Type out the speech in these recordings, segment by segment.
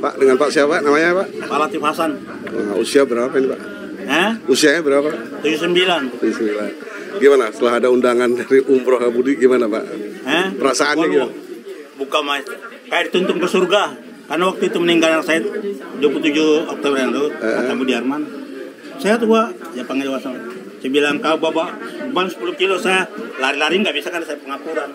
Pak, dengan Pak siapa namanya Pak? Pak Latif Hasan. Nah, usia berapa ini Pak? Usianya berapa? 79. 79. Gimana setelah ada undangan dari Umroh Budi gimana Pak? Perasaannya gimana? Buka mas, kayak dituntun ke surga. Karena waktu itu meninggal anak saya 27 Oktober itu, kata Budi Arman. Saya tuh ya panggil WhatsApp. Saya bilang kau bawa beban 10 kilo, saya lari-lari nggak bisa kan saya pengapuran.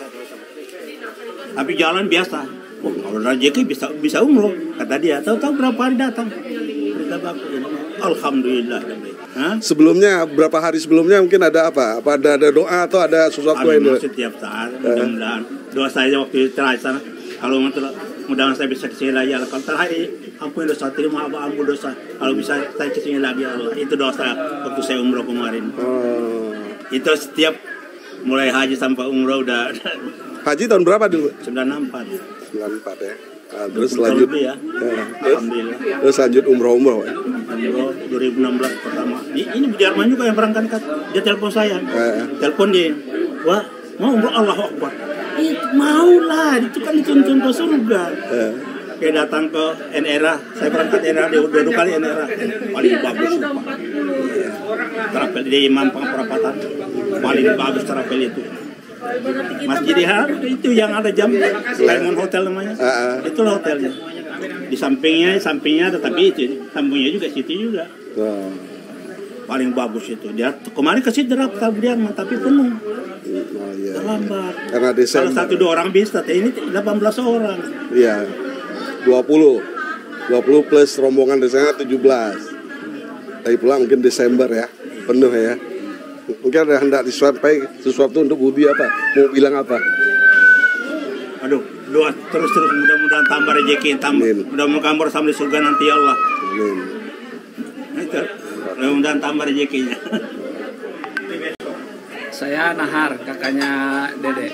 Tapi jalan biasa. Oh, kalau rezeki bisa umroh kata dia. Tahu-tahu berapa hari datang. Alhamdulillah. Sebelumnya berapa hari sebelumnya mungkin ada apa? Apa ada doa atau ada sesuatu yang setiap saat mudah-mudahan doa saya waktu terakhir sana kalau mudah-mudahan saya bisa kesini lagi kalau terakhir ampun dosa terima ampun dosa kalau bisa saya kesini lagi Allah itu doa saya waktu saya umroh kemarin. Itu setiap mulai haji sampai umroh udah. Haji tahun berapa dulu? 94 ya. Nah, terus lanjut ya. Alhamdulillah. Terus lanjut umroh Umroh 2016 pertama. Ini Budi Arman juga yang berangkat dia telepon saya. Telepon dia. Wah, mau umroh Allahu Akbar. Mau lah, itu kan dituntun ke surga. Kayak datang ke NRA, saya berangkat NRA dua kali NRA. Paling bagus. Terapel di Mampang Perapatan. Paling bagus terapel itu. Masjid Dihar itu yang ada jam Diamond Hotel namanya. Itulah hotelnya. Di sampingnya tetapi itu sampingnya juga situ juga. Paling bagus itu. Dia kemarin ke situ daftar dia tapi penuh. Terlambat. Karena Desember. Kalau 1-2 orang bisa, ini 18 orang. Iya. 20 plus rombongan Desember 17. Tapi pulang mungkin Desember ya. Penuh ya. Mungkin ada hendak disampaikan sesuatu untuk Budi apa? Mau bilang apa? Aduh, doa terus mudah-mudahan tambah rezeki, mudah-mudahan bersama di surga nanti ya Allah. Amin. Mudah-mudahan tambah rezekinya. Saya Nahar, kakaknya Dede.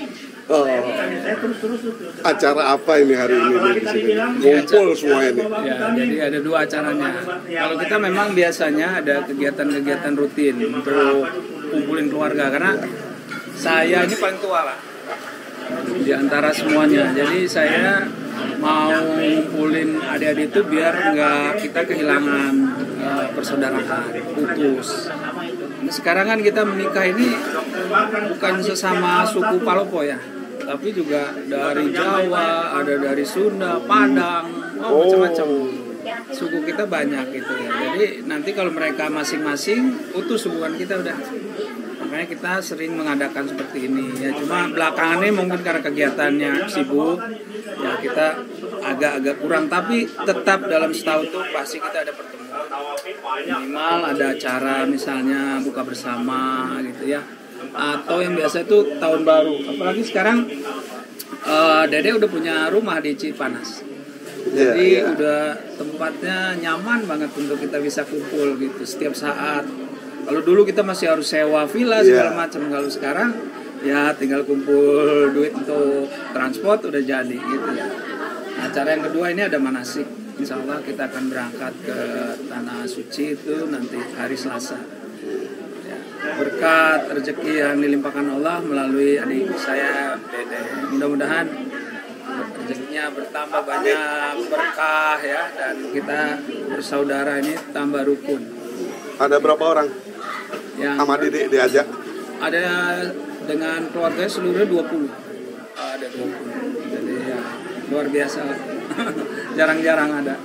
Acara apa ini hari ini di sini? Ngumpul semua ini. Ya, jadi ada 2 acaranya. Kalau kita memang biasanya ada kegiatan-kegiatan rutin untuk kumpulin keluarga karena saya ini paling tua lah di antara semuanya. Jadi saya mau ngumpulin adik-adik itu biar kita kehilangan persaudaraan, putus. Nah, sekarang kan kita menikah ini bukan sesama suku Palopo ya, tapi juga dari Jawa, ada dari Sunda, Padang, macam-macam. Suku kita banyak gitu ya. Jadi nanti kalau mereka masing-masing putus hubungan kita udah. Makanya kita sering mengadakan seperti ini ya. Cuma belakangan ini mungkin karena kegiatannya sibuk ya kita agak-agak kurang, tapi tetap dalam setahun tuh pasti kita ada pertemuan. Minimal ada acara misalnya buka bersama gitu ya. Atau yang biasa itu tahun baru. Apalagi sekarang Dede udah punya rumah di Cipanas. Jadi udah tempatnya nyaman banget untuk kita bisa kumpul gitu setiap saat. Kalau dulu kita masih harus sewa villa segala macam. Kalau sekarang ya tinggal kumpul duit untuk transport udah jadi gitu ya. Nah, acara yang kedua ini ada manasik. Insya Allah kita akan berangkat ke Tanah Suci itu nanti hari Selasa. Ya, berkat rezeki yang dilimpahkan Allah melalui adik saya Dede. Mudah-mudahan rezekinya bertambah banyak berkah ya, dan kita bersaudara ini tambah rukun. Ada berapa orang yang sama Dede diajak? Ada dengan keluarga seluruhnya 20. Ada 20. Jadi ya luar biasa. Jarang-jarang ada.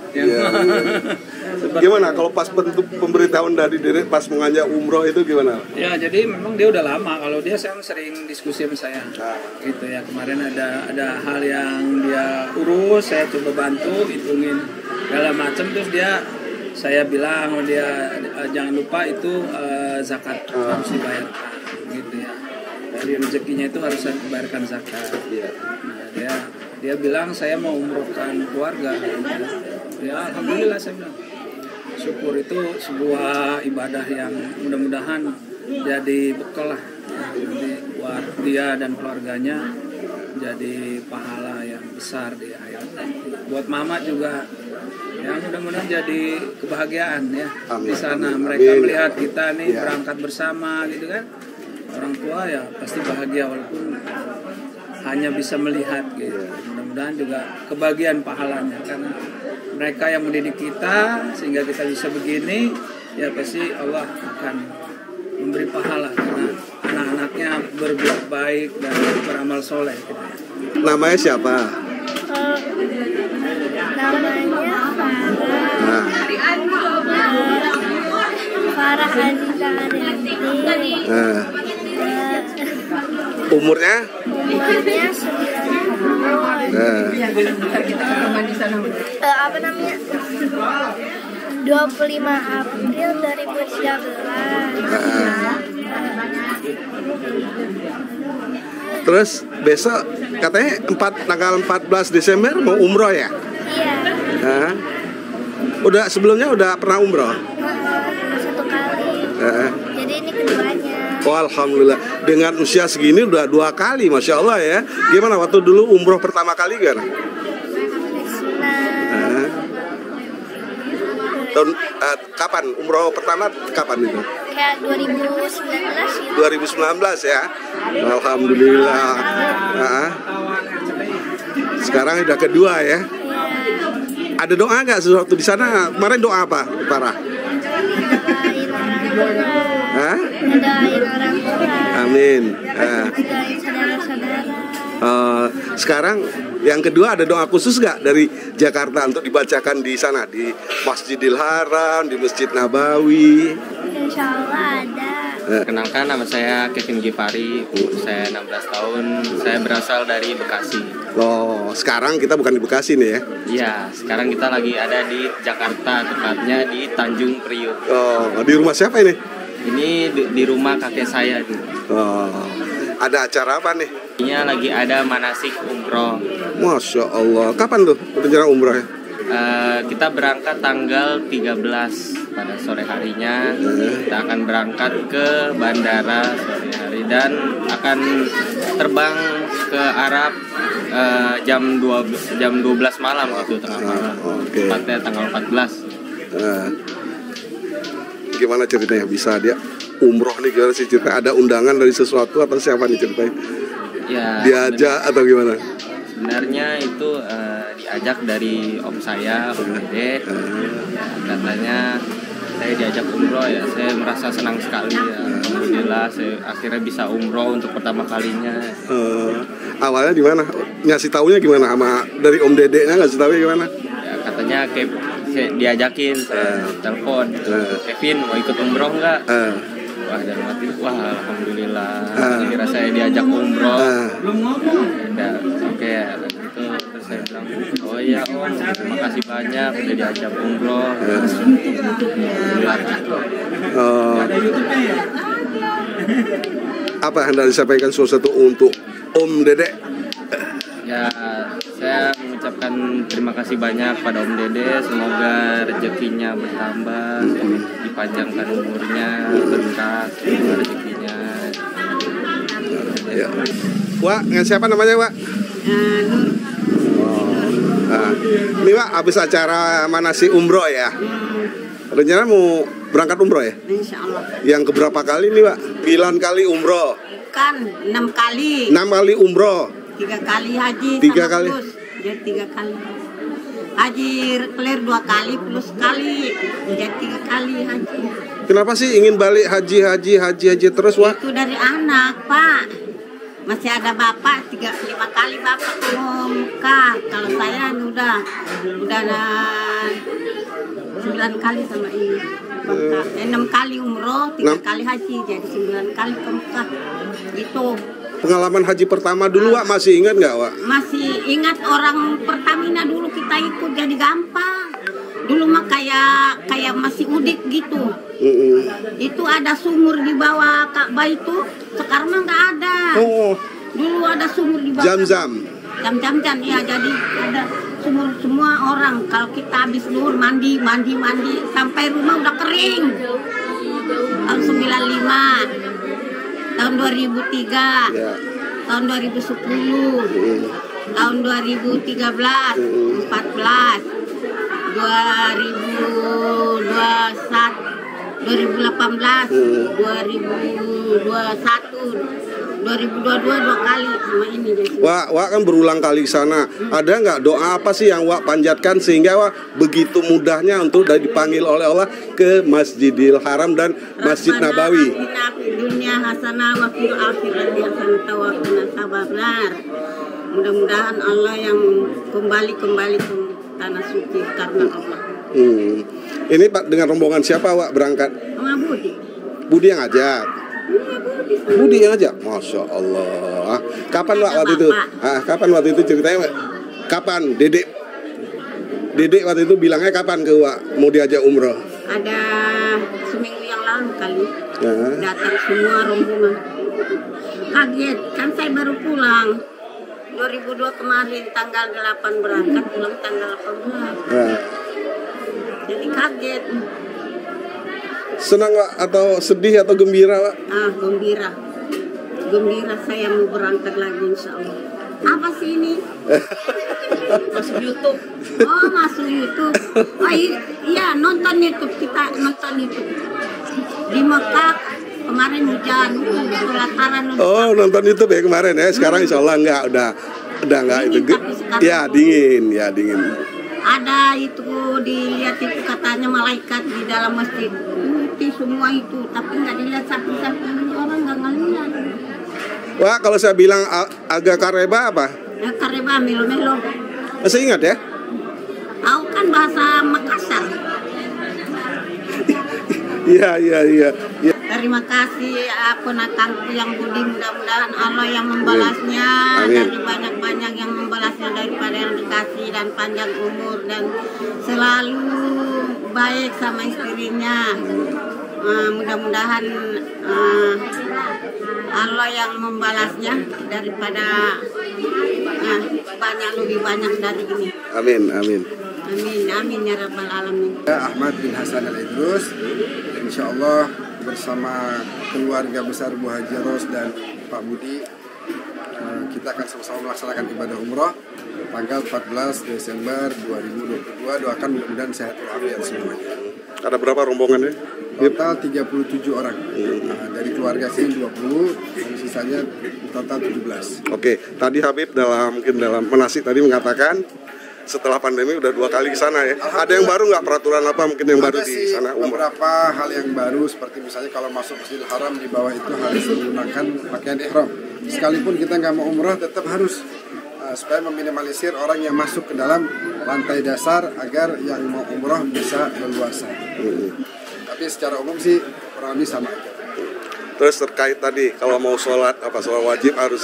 Gimana kalau pas pemberitahuan dari Dede pas mengajak umroh itu gimana? Ya, jadi memang dia udah lama. Kalau dia sering diskusi sama saya. Gitu ya. Kemarin ada hal yang dia urus, saya coba bantu, hitungin segala macam, terus saya bilang sama dia jangan lupa itu zakat harus dibayarkan gitu ya. Dari rezekinya itu harus dibayarkan zakat. Nah, dia bilang saya mau umrohkan keluarga. Ya alhamdulillah saya bilang. Syukur itu sebuah ibadah yang mudah-mudahan jadi bekal lah nanti buat dia dan keluarganya, jadi pahala yang besar di akhirat. Buat mama juga ya mudah-mudahan jadi kebahagiaan ya. Amin. Di sana mereka melihat kita nih berangkat bersama gitu kan. Orang tua ya pasti bahagia walaupun hanya bisa melihat gitu. Mudah-mudahan juga kebahagiaan pahalanya karena mereka yang mendidik kita sehingga kita bisa begini, ya pasti Allah akan memberi pahala karena anak-anaknya berbuat baik dan beramal soleh gitu. Namanya siapa? Namanya Nah, Farah Aziza Arianti. nah. Umurnya? Umurnya 9 tahun. Nah. Apa namanya? 25 April 2013. Terus besok katanya tanggal 14 Desember mau umroh ya? Iya. Nah. Udah sebelumnya udah pernah umroh? 1 kali. Jadi ini keduanya. Oh, alhamdulillah. Dengan usia segini udah 2 kali, masya Allah ya. Gimana waktu dulu umroh pertama kali gimana? Senang. Tahun kapan umroh pertama kapan itu? Kayak 2019 gitu. 2019 ya. Alhamdulillah. Sekarang udah kedua ya. Iya. Ada doa nggak sesuatu di sana? Kemarin doa apa, Farah? Doain orang tua. Hah? Doain orang tua. Amin. Doain saudara-saudara. Sekarang yang kedua ada doa khusus nggak dari Jakarta untuk dibacakan di sana, di Masjidil Haram, di Masjid Nabawi? Insya Allah ada. Kenalkan, nama saya Kevin Gifari, umur saya 16 tahun, saya berasal dari Bekasi. Loh, sekarang kita bukan di Bekasi nih ya? Iya, sekarang kita lagi ada di Jakarta, tepatnya di Tanjung Priuk. Oh, di rumah siapa ini? Ini di rumah kakek saya. Oh, ada acara apa nih? Ini lagi ada manasik umroh. Masya Allah, kapan tuh rencana umroh ya? Kita berangkat tanggal 13 pada sore harinya. Kita akan berangkat ke bandara sore hari dan akan terbang ke Arab jam 12 malam gitu, tengah malam. Oke. Tepatnya tanggal 14. Gimana ceritanya bisa dia umroh nih, gimana sih cerita? Ada undangan dari sesuatu atau siapa nih ceritanya? Ya, Diajak atau gimana? sebenarnya itu diajak dari om saya, Om Dede. Ya, katanya saya diajak umroh, ya saya merasa senang sekali ya. Alhamdulillah saya akhirnya bisa umroh untuk pertama kalinya. Awalnya gimana? Ngasih taunya gimana sama dari Om Dedeknya, ngasih taunya gimana? Ya, katanya diajakin, saya telepon, Kevin mau ikut umroh nggak? Wah, dalam hati, wah alhamdulillah akhirnya saya diajak umroh. Ya, oke ya, gitu. Terus saya bilang, oh iya om, terima kasih banyak udah diajak umroh. Apa yang hendak disampaikan sesuatu untuk Om Dedek? Ya, saya mengucapkan terima kasih banyak pada Om Dede. Semoga rezekinya bertambah, dipanjangkan umurnya, berkah rezekinya. Ya. Wak, dengan siapa namanya Wak? Nah, ini Wak, habis acara manasik umroh ya? Rencana mau berangkat umroh ya? Insya Allah. Yang keberapa kali nih Wak? 9 kali umroh? Kan 6 kali. 6 kali umroh? 3 kali haji. 3 kali? Jadi 3 kali. Haji clear 2 kali plus kali. Jadi 3 kali haji. Kenapa sih ingin balik haji terus Wak? Itu dari anak Pak. Masih ada bapak 5 kali bapak mau Mekah. Kalau saya udah 9 kali sama ini. 6 kali umroh, 3 kali haji, jadi 9 kali ke Mekah. Itu. Pengalaman haji pertama dulu Wak, masih ingat nggak Wak? Masih ingat orang Pertamina dulu kita ikut, jadi gampang. Dulu mah kayak masih udik gitu. Itu ada sumur di bawah Ka'bah itu, sekarang mah nggak ada. Oh. Dulu ada sumur di bawah. Jam-jam. Ya, jadi ada sumur semua orang. Kalau kita habis zuhur mandi sampai rumah udah kering. Tahun 95, tahun 2003, tahun 2010, tahun 2013, 14, 2021, 2018, 2021, 2022 2 kali sama ini. Wak kan berulang kali ke sana. Ada nggak doa apa sih yang Wak panjatkan sehingga Wak begitu mudahnya untuk dipanggil oleh Allah ke Masjidil Haram dan Masjid Nabawi? Dunia hasanah wa fil akhirati hasanah wa qina adzabannar. Mudah-mudahan Allah yang kembali ke tanah suci karena Allah. Ini Pak dengan rombongan siapa Wak berangkat? Sama Budi. Budi yang ngajak. Budi yang ngajak. Masya Allah. Kapan Wak waktu itu? Kapan waktu itu ceritanya Wak? Kapan Dedek waktu itu bilangnya kapan ke Wak mau diajak umroh? Ada seminggu yang lalu kali. Datang semua rombongan. Kaget, kan saya baru pulang. 2002 kemarin tanggal 8 berangkat, pulang tanggal 18. Jadi kaget. Senang Wak atau sedih atau gembira Wak? Gembira. Gembira saya mau berangkat lagi insya Allah. Apa sih ini? Masuk YouTube. Oh masuk YouTube. Oh iya nonton YouTube, kita nonton YouTube. Di Mekah kemarin hujan, kelataran. Oh nonton YouTube ya kemarin ya. Sekarang insya Allah enggak, udah enggak itu. Ya dingin. Ada itu dilihat itu katanya malaikat di dalam masjid. Putih semua itu, tapi nggak dilihat sapi-sapi, orang nggak ngeliat. Wah kalau saya bilang agak kareba apa? Ya, kareba melo-melo. Masih ingat ya? Tahu kan bahasa Makassar. Iya. Terima kasih ponakanku yang budi, mudah-mudahan Allah yang membalasnya. Dari banyak-banyak yang membalasnya daripada yang dikasih, dan panjang umur dan selalu baik sama istrinya. Mudah-mudahan Allah yang membalasnya daripada lebih banyak dari ini. Amin ya rabbal alamin. Ahmad bin Hasan Al-Idrus, insya Allah bersama keluarga besar Bu Haji Ros dan Pak Budi, kita akan sama-sama melaksanakan ibadah umroh tanggal 14 Desember 2022. Doakan mudah-mudahan sehat walafiat semuanya. Ada berapa rombongannya? Total 37 orang. Dari keluarga sini 20, dan sisanya total 17. Oke, tadi Habib dalam menasih tadi mengatakan setelah pandemi udah 2 kali ke sana ya. Ada yang baru nggak, peraturan apa mungkin yang baru di sana? Beberapa hal yang baru, seperti misalnya kalau masuk Masjidil Haram di bawah itu harus menggunakan pakaian ihram. Sekalipun kita nggak mau umrah tetap harus, supaya meminimalisir orang yang masuk ke dalam lantai dasar agar yang mau umrah bisa leluasa. Tapi secara umum sih kurang lebih sama aja. Terus terkait tadi kalau mau sholat wajib harus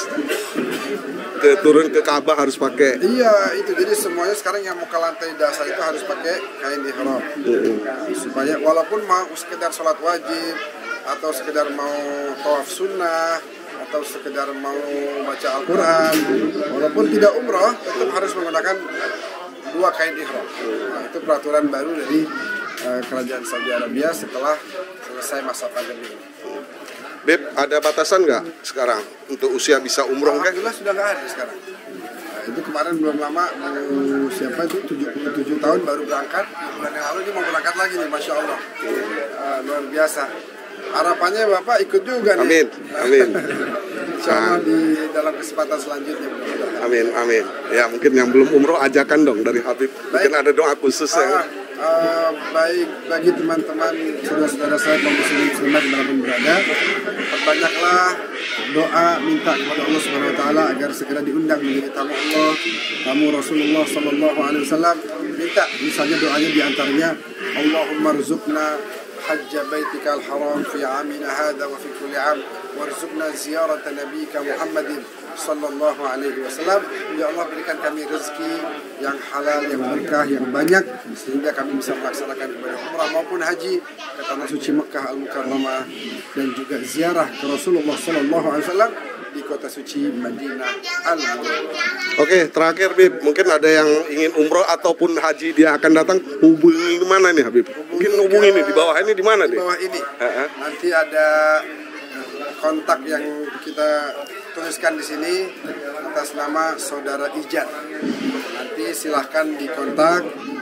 turun ke Ka'bah harus pakai. Iya itu, jadi semuanya sekarang yang mau ke lantai dasar itu harus pakai kain ihram. Supaya walaupun mau sekedar sholat wajib atau sekedar mau tawaf sunnah atau sekedar mau baca Al-Quran, walaupun tidak umroh tetap harus menggunakan 2 kain ihram. Itu peraturan baru dari Kerajaan Saudi Arabia setelah selesai masa pandemi. Beb, ada batasan nggak sekarang untuk usia bisa umroh? Alhamdulillah sudah nggak ada sekarang. Itu kemarin belum lama siapa itu 77 tahun baru berangkat, bulan yang lalu ini mau berangkat lagi nih, Masya Allah. Luar biasa. Harapannya Bapak ikut juga nih. Amin. Insya Allah di dalam kesempatan selanjutnya. Amin. Ya mungkin yang belum umroh ajakan dong dari Habib. Mungkin ada doa khusus ya. Baik bagi teman-teman saudara-saudara saya kaum muslimin muslimat dimanapun berada, perbanyaklah doa minta kepada Allah Subhanahu Wa Taala agar segera diundang menjadi tamu Allah, tamu Rasulullah Sallallahu Alaihi Wasallam. Minta misalnya doanya diantaranya Allahumma rzuqna hajja baitikal haram fi amina hadha wa fi kulli am warzuqna ziyarata nabiyyika Muhammadin sallallahu alaihi wasallam. Ya Allah, berikan kami rezeki yang halal, yang berkah, yang banyak sehingga kami bisa melaksanakan ibadah umrah maupun haji ke tanah suci Mekah Al-Mukarramah dan juga ziarah ke Rasulullah sallallahu alaihi wasallam di kota suci Madinah Al-Munawwarah. Oke, terakhir Habib, mungkin ada yang ingin umroh ataupun haji dia akan datang, hubungi mana nih Habib? Mungkin hubungi nih di bawah ini, di mana deh? Di bawah ini. Nanti ada kontak yang kita tuliskan di sini atas nama Saudara Ijan. Nanti silahkan dikontak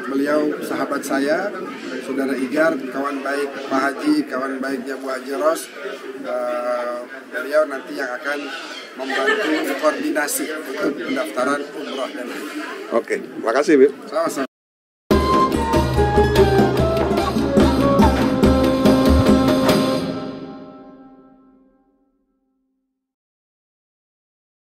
beliau sahabat saya, Saudara Igar, kawan baik Pak Haji, kawan baiknya Bu Haji Ros. Beliau nanti yang akan membantu koordinasi untuk pendaftaran umroh dan haji. Oke, makasih, Bu. Sama-sama.